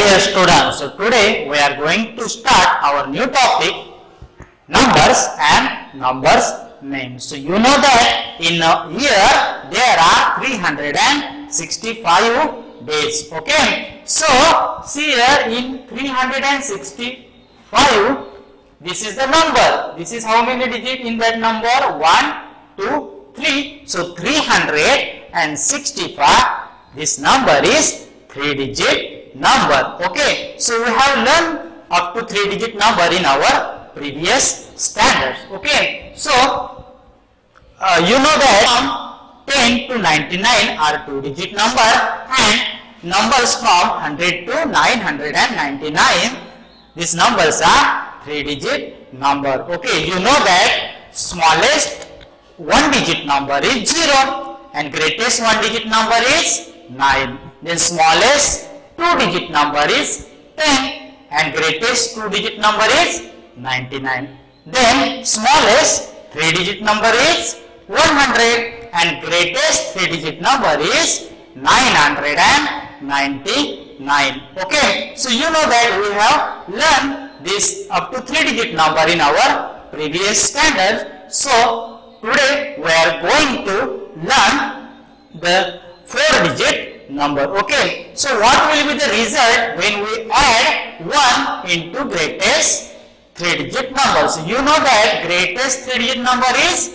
dear students, so today we are going to start our new topic, numbers and numbers names. So you know that in a year there are 365 days. Okay, so see here in 365, this is the number. This is how many digits in that number? 1, 2, 3. So 365. This number is 3-digit number. Okay, so we have learned up to 3-digit number in our previous standards. Okay, so you know that from 10 to 99 are 2-digit number, and numbers from 100 to 999, these numbers are 3-digit number. Okay, you know that smallest 1-digit number is 0 and greatest 1-digit number is 9. Then smallest 2-digit number is 10 and greatest 2-digit number is 99. Then smallest 3-digit number is 100 and greatest 3-digit number is 999. Okay, so you know that we have learned this up to 3-digit number in our previous standard. So today we are going to learn the 4-digit number. Okay, so what will be the result when we add 1 into greatest 3-digit number? So you know that greatest 3-digit number is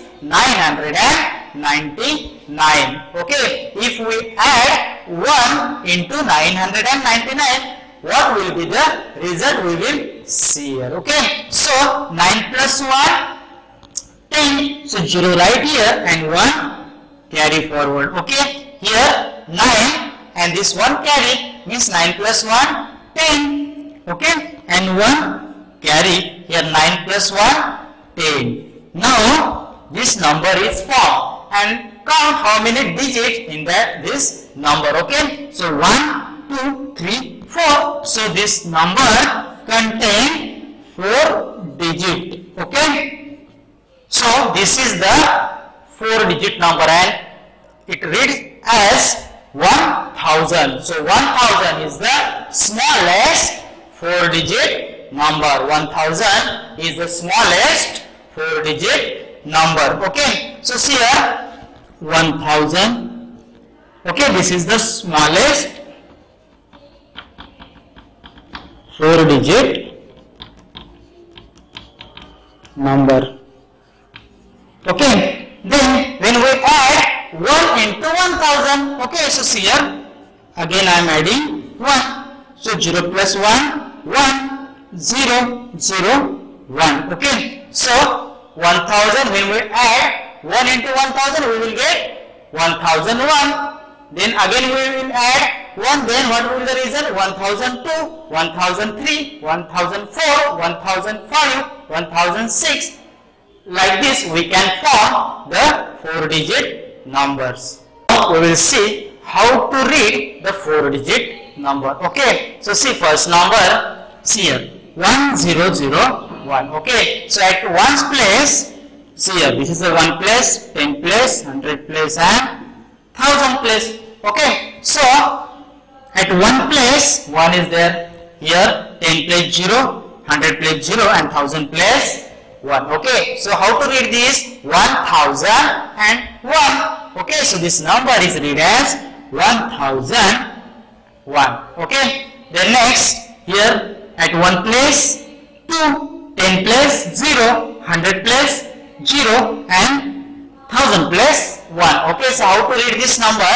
999. Okay, if we add 1 into 999, what will be the result? We will see here. Okay, so 9 plus 1, 10. So 0 right here and 1 carry forward. Okay, here 9 and this 1 carry means 9 plus 1, 10. Okay, and 1 carry here, 9 plus 1, 10. Now this number is formed, and count how many digits in this number. Okay, so 1, 2, 3, 4. So this number contains 4 digits. Okay, so this is the 4-digit number and it reads as 1000. So 1000 is the smallest 4-digit number. 1000 is the smallest 4-digit number. Okay, so see here 1000. Okay, this is the smallest 4-digit number. Okay, then when we add 1 into 1000, okay, so see here again I am adding 1. So 0 plus 1, 1, 0, 0, 1. Okay, so 1000, when we add 1 into 1000, we will get 1001. Then again we will add 1, then what will be the result? 1002, 1003, 1004, 1005, 1006. Like this we can form the 4-digit numbers. Now we will see how to read the 4-digit number. Okay, so see first number, see here 1001. Okay, so at 1's place, see here this is the 1 place, 10 place, 100 place and 1000 place. Okay, so at 1 place 1 is there, here 10 place 0, 100 place 0 and 1000 place 1. Okay, so how to read this? 1001. Okay, so this number is read as 1001. Okay, then next here at 1 place 2, 10 place 0, 100 place 0 and 1000 place 1. Okay, so how to read this number?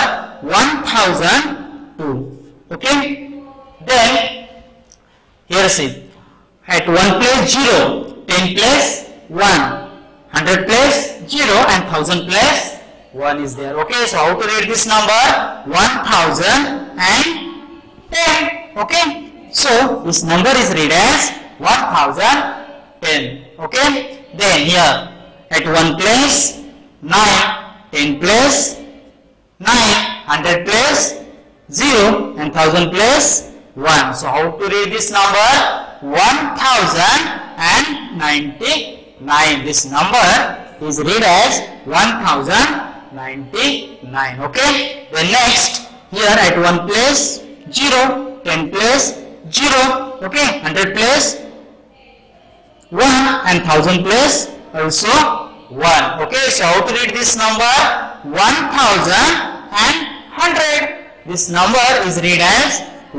1002. Okay, then here see at 1 place 0, 10 place 1, 100 place 0 and 1000 place 1 is there. Okay, so how to read this number? 1010. Okay, so this number is read as 1010. Okay, then here at 1 place 9, 10 place 9, 100 place 0 and 1000 place 1. So how to read this number? 1099. This number is read as 1099. Okay, then next here at 1 place 0, 10 place 0. Okay, 100 place 1 and 1000 place also 1. Okay, so how to read this number? 1000. This number is read as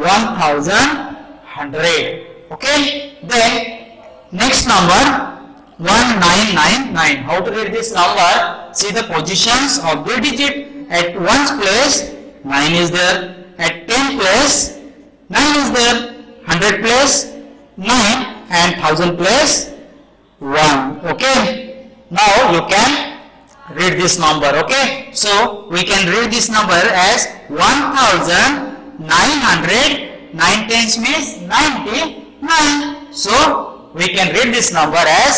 1100. Okay, then next number 1999. How to read this number? See the positions of the digit. At 1's place 9 is there. At 10 place 9 is there. 100 place 9 and 1000 place 1. Okay, now you can read this number. Okay, so we can read this number as 1900. 9 tens means 99. So we can read this number as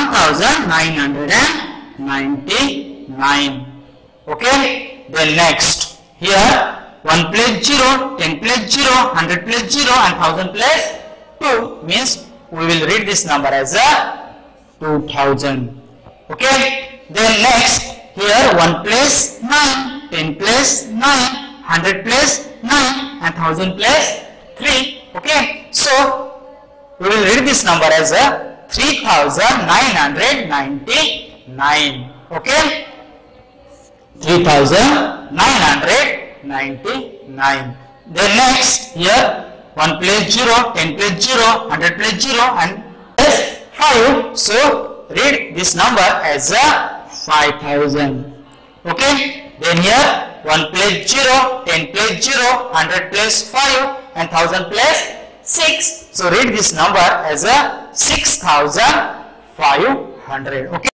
1999. Okay, then next here 1 place 0, 10 place 0, 100 place 0 and 1000 place 2 means we will read this number as a 2000. Okay, then next here 1 place 9, 10 place 9, 100 place 9 and 1000 place 3. Okay, so we will read this number as a 3999. Okay, 3999. Then next here 1 place 0, 10 place 0, 100 place 0 and plus 5. So read this number as a 5000. Okay, then here 1 place 0, 10 place 0, 100 place 5 and 1000 place 6. So read this number as a 6500. Okay.